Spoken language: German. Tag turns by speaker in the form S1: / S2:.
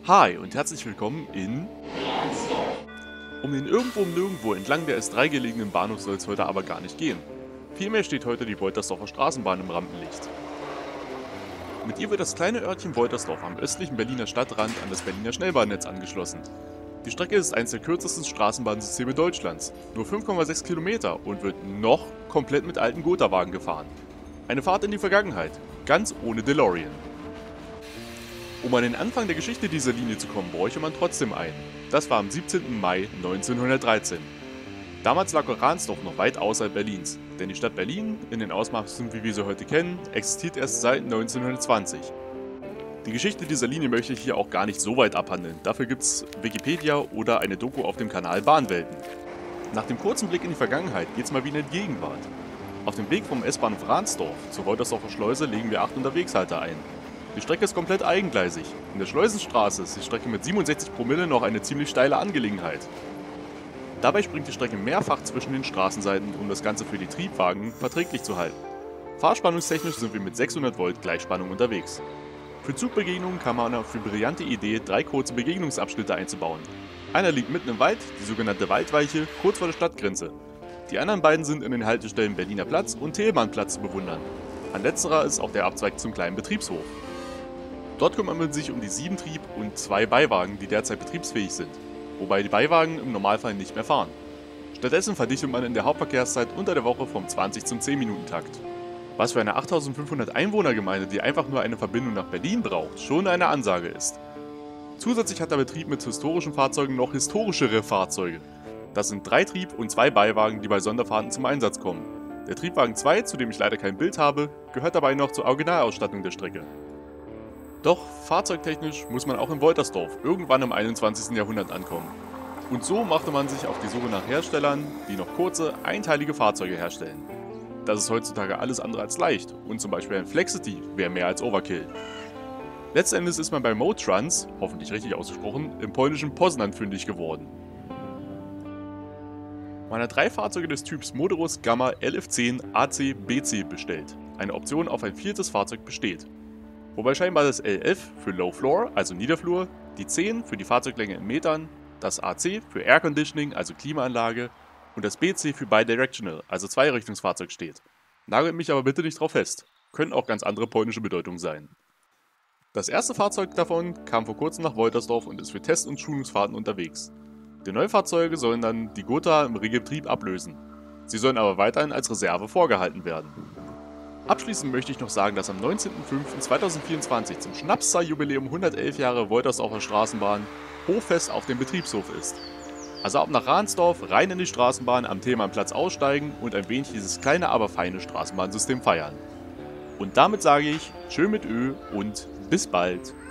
S1: Hi und herzlich willkommen in... Um den Irgendwo entlang der S3 gelegenen Bahnhof soll es heute aber gar nicht gehen. Vielmehr steht heute die Woltersdorfer Straßenbahn im Rampenlicht. Mit ihr wird das kleine Örtchen Woltersdorf am östlichen Berliner Stadtrand an das Berliner Schnellbahnnetz angeschlossen. Die Strecke ist eines der kürzesten Straßenbahnsysteme Deutschlands, nur 5,6 Kilometer und wird noch komplett mit alten Gotha-Wagen gefahren. Eine Fahrt in die Vergangenheit, ganz ohne DeLorean. Um an den Anfang der Geschichte dieser Linie zu kommen, bräuchte man trotzdem einen. Das war am 17. Mai 1913. Damals lag Ransdorf noch weit außerhalb Berlins, denn die Stadt Berlin, in den Ausmaßen wie wir sie heute kennen, existiert erst seit 1920. Die Geschichte dieser Linie möchte ich hier auch gar nicht so weit abhandeln, dafür gibt's Wikipedia oder eine Doku auf dem Kanal Bahnwelten. Nach dem kurzen Blick in die Vergangenheit geht's mal wieder in die Gegenwart. Auf dem Weg vom S-Bahnhof Ransdorf zur Woltersdorfer Schleuse legen wir 8 Unterwegshalter ein. Die Strecke ist komplett eigengleisig. In der Schleusenstraße ist die Strecke mit 67 Promille noch eine ziemlich steile Angelegenheit. Dabei springt die Strecke mehrfach zwischen den Straßenseiten, um das Ganze für die Triebwagen verträglich zu halten. Fahrspannungstechnisch sind wir mit 600 Volt Gleichspannung unterwegs. Für Zugbegegnungen kam man auf die brillante Idee, 3 kurze Begegnungsabschnitte einzubauen. Einer liegt mitten im Wald, die sogenannte Waldweiche, kurz vor der Stadtgrenze. Die anderen beiden sind in den Haltestellen Berliner Platz und Thälmannplatz zu bewundern. An letzterer ist auch der Abzweig zum kleinen Betriebshof. Dort kümmert man sich um die 7 Trieb- und 2 Beiwagen, die derzeit betriebsfähig sind, wobei die Beiwagen im Normalfall nicht mehr fahren. Stattdessen verdichtet man in der Hauptverkehrszeit unter der Woche vom 20 zum 10-Minuten-Takt. Was für eine 8500 Einwohnergemeinde, die einfach nur eine Verbindung nach Berlin braucht, schon eine Ansage ist. Zusätzlich hat der Betrieb mit historischen Fahrzeugen noch historischere Fahrzeuge. Das sind 3 Trieb- und 2 Beiwagen, die bei Sonderfahrten zum Einsatz kommen. Der Triebwagen 2, zu dem ich leider kein Bild habe, gehört dabei noch zur Originalausstattung der Strecke. Doch fahrzeugtechnisch muss man auch in Woltersdorf irgendwann im 21. Jahrhundert ankommen. Und so machte man sich auf die Suche nach Herstellern, die noch kurze, einteilige Fahrzeuge herstellen. Das ist heutzutage alles andere als leicht und zum Beispiel ein Flexity wäre mehr als Overkill. Letztendlich ist man bei Motrans, hoffentlich richtig ausgesprochen, im polnischen Poznań fündig geworden. Man hat 3 Fahrzeuge des Typs Moderus Gamma LF10 AC BC bestellt. Eine Option auf ein 4. Fahrzeug besteht. Wobei scheinbar das LF für Low Floor, also Niederflur, die 10 für die Fahrzeuglänge in Metern, das AC für Air Conditioning, also Klimaanlage, und das BC für Bidirectional, also Zweirichtungsfahrzeug steht. Nagelt mich aber bitte nicht drauf fest. Können auch ganz andere polnische Bedeutungen sein. Das erste Fahrzeug davon kam vor kurzem nach Woltersdorf und ist für Test- und Schulungsfahrten unterwegs. Die Neufahrzeuge sollen dann die Gotha im Regelbetrieb ablösen. Sie sollen aber weiterhin als Reserve vorgehalten werden. Abschließend möchte ich noch sagen, dass am 19.05.2024 zum Schnapszahljubiläum 111 Jahre Woltersdorfer Straßenbahn Hochfest auf dem Betriebshof ist. Also ab nach Ransdorf, rein in die Straßenbahn, am Thälmannplatz aussteigen und ein wenig dieses kleine, aber feine Straßenbahnsystem feiern. Und damit sage ich, tschö mit Ö und bis bald.